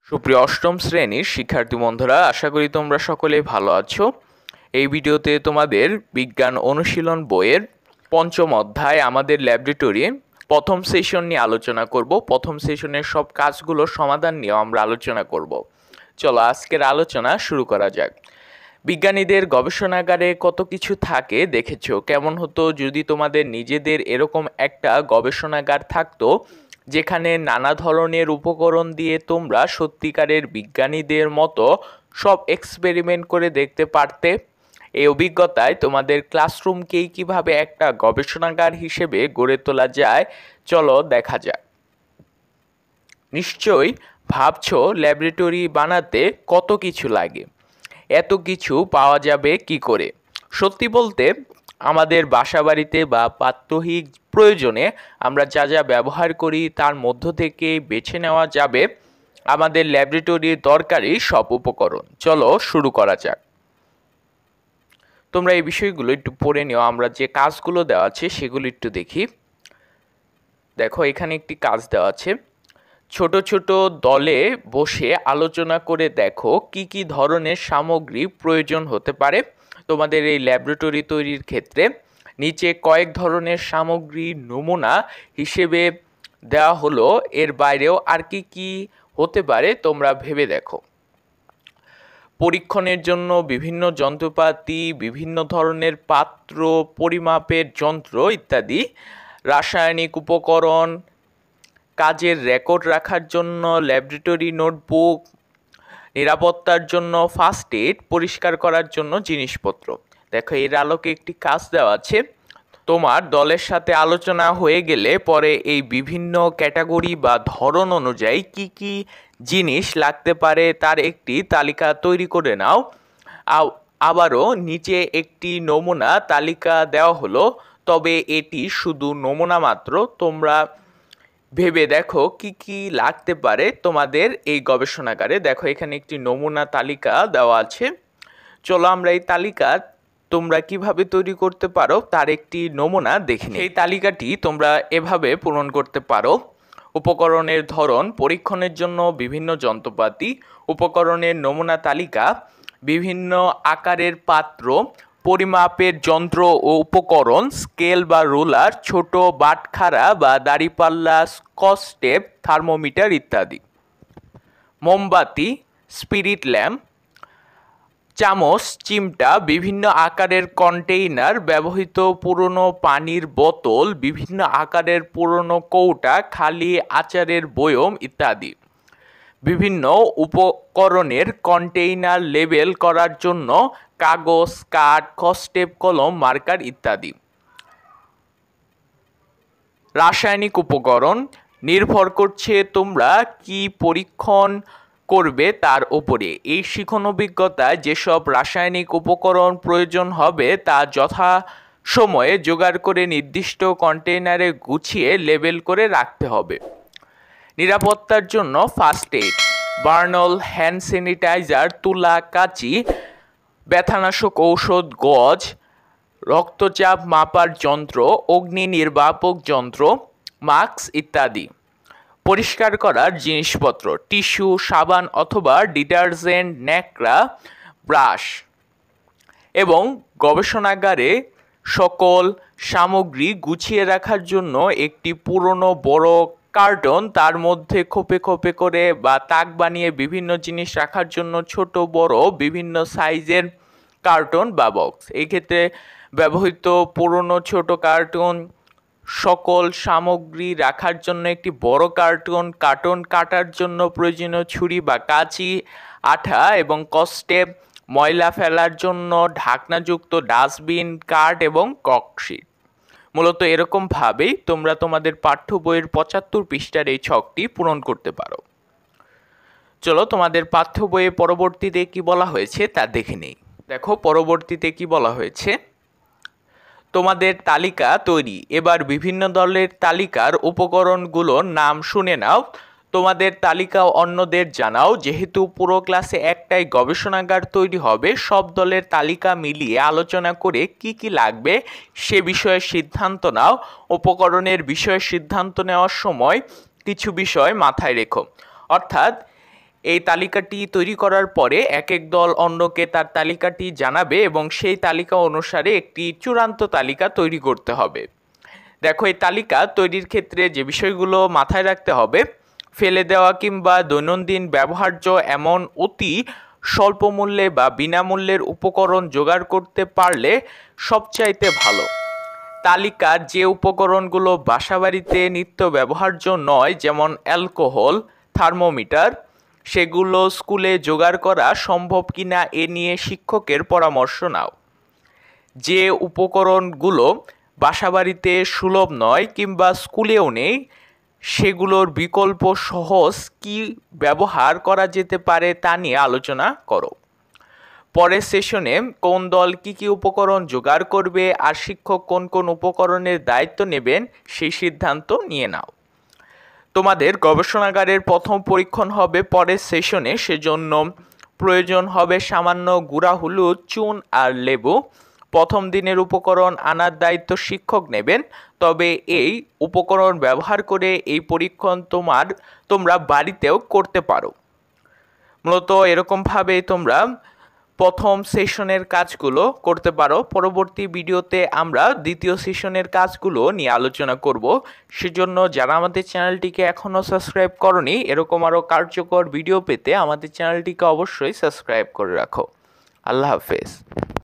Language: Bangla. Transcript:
সুপ্রিয় অষ্টম শ্রেণীর শিক্ষার্থী বন্ধুরা, আশা করি তোমরা সকলেই ভালো আছো। এই ভিডিওতে তোমাদের বিজ্ঞান অনুশীলন বইয়ের পঞ্চম অধ্যায় আমাদের ল্যাবরেটরি প্রথম সেশন নিয়ে আলোচনা করব। প্রথম সেশনের সব কাজগুলোর সমাধান নিয়েও আমরা আলোচনা করব। চলো আজকের আলোচনা শুরু করা যাক। বিজ্ঞানীদের গবেষণাগারে কত কিছু থাকে দেখেছো। কেমন হতো যদি তোমাদের নিজেদের এরকম একটা গবেষণাগার থাকতো, যেখানে নানা ধরনের উপকরণ দিয়ে তোমরা সত্যিকারের বিজ্ঞানীদের মতো সব এক্সপেরিমেন্ট করে দেখতে পারতে। এই অভিজ্ঞতায় তোমাদের ক্লাসরুমকেই কিভাবে একটা গবেষণাগার হিসেবে গড়ে তোলা যায়, চলো দেখা যাক। নিশ্চয়ই ভাবছো ল্যাবরেটরি বানাতে কত কিছু লাগে, এত কিছু পাওয়া যাবে কি করে। সত্যি বলতে আমাদের বাসাবাড়িতে বা প্রাত্যহিক প্রয়োজনে আমরা যা যা ব্যবহার করি তার মধ্য থেকে বেছে নেওয়া যাবে আমাদের ল্যাবরেটরির দরকারি সব উপকরণ। চলো শুরু করা যাক। তোমরা এই বিষয়গুলো একটু পড়ে নিও। আমরা যে কাজগুলো দেওয়া আছে সেগুলো একটু দেখি। দেখো, এখানে একটি কাজ দেওয়া আছে। ছোট ছোট দলে বসে আলোচনা করে দেখো কি কি ধরনের সামগ্রী প্রয়োজন হতে পারে তোমাদের এই ল্যাবরেটরি তৈরির ক্ষেত্রে। নিচে কয়েক ধরনের সামগ্রী নমুনা হিসেবে দেওয়া হলো, এর বাইরেও আর কি কি হতে পারে তোমরা ভেবে দেখো। পরীক্ষণের জন্য বিভিন্ন যন্ত্রপাতি, বিভিন্ন ধরনের পাত্র, পরিমাপের যন্ত্র ইত্যাদি, রাসায়নিক উপকরণ, কাজের রেকর্ড রাখার জন্য ল্যাবরেটরি নোটবুক, নিরাপত্তার জন্য ফার্স্ট এড, পরিষ্কার করার জন্য জিনিসপত্র। দেখো, এর আলোকে একটি কাজ দেওয়া আছে। তোমার দলের সাথে আলোচনা হয়ে গেলে পরে এই বিভিন্ন ক্যাটাগরি বা ধরন অনুযায়ী কি কি জিনিস লাগতে পারে তার একটি তালিকা তৈরি করে নাও। আবারও নিচে একটি নমুনা তালিকা দেওয়া হলো, তবে এটি শুধু নমুনা মাত্র। তোমরা ভেবে দেখো কি কি লাগতে পারে তোমাদের এই গবেষণাগারে। দেখো, এখানে একটি নমুনা তালিকা দেওয়া আছে। চলো আমরা এই তালিকা তোমরা কিভাবে তৈরি করতে পারো তার একটি নমুনা দেখে নিই। এই তালিকাটি তোমরা এভাবে পূরণ করতে পারো। উপকরণের ধরন, পরীক্ষণের জন্য বিভিন্ন যন্ত্রপাতি, উপকরণের নমুনা তালিকা, বিভিন্ন আকারের পাত্র, পরিমাপের যন্ত্র ও উপকরণ, স্কেল বা রুলার, ছোট বাটখারা বা দাঁড়িপাল্লা, স্কচ টেপ, থার্মোমিটার ইত্যাদি। মোমবাতি, স্পিরিট ল্যাম্প, চামচ, চিমটা, বিভিন্ন আকারের কন্টেইনার, ব্যবহৃত পুরনো পানির বোতল, বিভিন্ন আকারের পুরনো কৌটা, খালি আচারের বয়ম ইত্যাদি। বিভিন্ন উপকরণের কন্টেইনার লেবেল করার জন্য কাগজ, কাঠ, স্কেচ, কলম, মার্কার ইত্যাদি। রাসায়নিক উপকরণ নির্ভর করছে তোমরা কি পরীক্ষণ করবে তার উপরে। এই শিখন অভিজ্ঞতায় যেসব রাসায়নিক উপকরণ প্রয়োজন হবে তা যথা সময়ে জোগাড় করে নির্দিষ্ট কন্টেইনারে গুছিয়ে লেবেল করে রাখতে হবে। নিরাপত্তার জন্য first aid, Burnol, hand sanitiser, তুলা, কাঁচি, ব্যথানাশক ঔষধ, গজ, রক্তচাপ মাপার যন্ত্র, অগ্নি নির্বাপক যন্ত্র, মাস্ক ইত্যাদি। পরিষ্কার করার জিনিসপত্র, টিস্যু, সাবান অথবা ডিটারজেন্ট, ন্যাকড়া, ব্রাশ। এবং গবেষণাগারে সকল সামগ্রী গুছিয়ে রাখার জন্য একটি পুরনো বড় কার্টন, তার মধ্যে খোপে খোপে করে বা তাক বানিয়ে বিভিন্ন জিনিস রাখার জন্য ছোট বড় বিভিন্ন সাইজের কার্টন বা বক্স। এই ক্ষেত্রে ব্যবহৃত পুরনো ছোট কার্টন, সকল সামগ্রী রাখার জন্য একটি বড় কার্টন, কার্টন কাটার জন্য প্রয়োজনীয় ছুরি বা কাঁচি, আঠা এবং কস্টেপ, ময়লা ফেলার জন্য ঢাকনাযুক্ত ডাস্টবিন, কাঠ এবং ককশিট। মূলত এরকমভাবেই তোমরা তোমাদের পাঠ্য বইয়ের 75 পৃষ্ঠার এই ছকটি পূরণ করতে পারো। চলো তোমাদের পাঠ্য বইয়ে পরবর্তীতে কি বলা হয়েছে তা দেখে নেই। দেখো, পরবর্তীতে কি বলা হয়েছে। তোমাদের তালিকা তৈরি। এবার বিভিন্ন দলের তালিকার উপকরণগুলোর নাম শুনে নাও। তোমাদের তালিকা অন্যদের জানাও। যেহেতু পুরো ক্লাসে একটাই গবেষণাগার তৈরি হবে, সব দলের তালিকা মিলিয়ে আলোচনা করে কি কি লাগবে সে বিষয়ে সিদ্ধান্ত নাও। উপকরণের বিষয়ে সিদ্ধান্ত নেওয়ার সময় কিছু বিষয় মাথায় রেখো। অর্থাৎ এই তালিকাটি তৈরি করার পরে এক এক দল অন্যকে তার তালিকাটি জানাবে এবং সেই তালিকা অনুসারে একটি চূড়ান্ত তালিকা তৈরি করতে হবে। দেখো, এই তালিকা তৈরির ক্ষেত্রে যে বিষয়গুলো মাথায় রাখতে হবে: ফেলে দেওয়া কিংবা দৈনন্দিন ব্যবহার্য এমন অতি স্বল্প মূল্যে বা বিনামূল্যের উপকরণ জোগাড় করতে পারলে সবচাইতে ভালো। তালিকার যে উপকরণগুলো বাসাবাড়িতে নিত্য ব্যবহার্য নয়, যেমন অ্যালকোহল, থার্মোমিটার, সেগুলো স্কুলে জোগাড় করা সম্ভব কিনা এ নিয়ে শিক্ষকের পরামর্শ নাও। যে উপকরণগুলো বাসাবাড়িতে সুলভ নয় কিংবা স্কুলেও নেই, সেগুলোর বিকল্প সহজ কি ব্যবহার করা যেতে পারে তা নিয়ে আলোচনা করো। পরের সেশনে কোন দল কি উপকরণ জোগাড় করবে আর শিক্ষক কোন কোন উপকরণের দায়িত্ব নেবেন সেই সিদ্ধান্ত নিয়ে নাও। তোমাদের গবেষণাগারের প্রথম পরীক্ষণ হবে পরের সেশনে, সেজন্য প্রয়োজন হবে সামান্য গুঁড়া হলুদ, চুন আর লেবু। প্রথম দিনের উপকরণ আনার দায়িত্ব শিক্ষক নেবেন, তবে এই উপকরণ ব্যবহার করে এই পরীক্ষণ তোমরা বাড়িতেও করতে পারো। মূলত এরকমভাবেই তোমরা প্রথম সেশনের কাজগুলো করতে পারো। পরবর্তী ভিডিওতে আমরা দ্বিতীয় সেশনের কাজগুলো নিয়ে আলোচনা করব। সেজন্য যারা আমাদের চ্যানেলটিকে এখনও সাবস্ক্রাইব করনি, এরকম আরও কার্যকর ভিডিও পেতে আমাদের চ্যানেলটিকে অবশ্যই সাবস্ক্রাইব করে রাখো। আল্লাহ হাফেজ।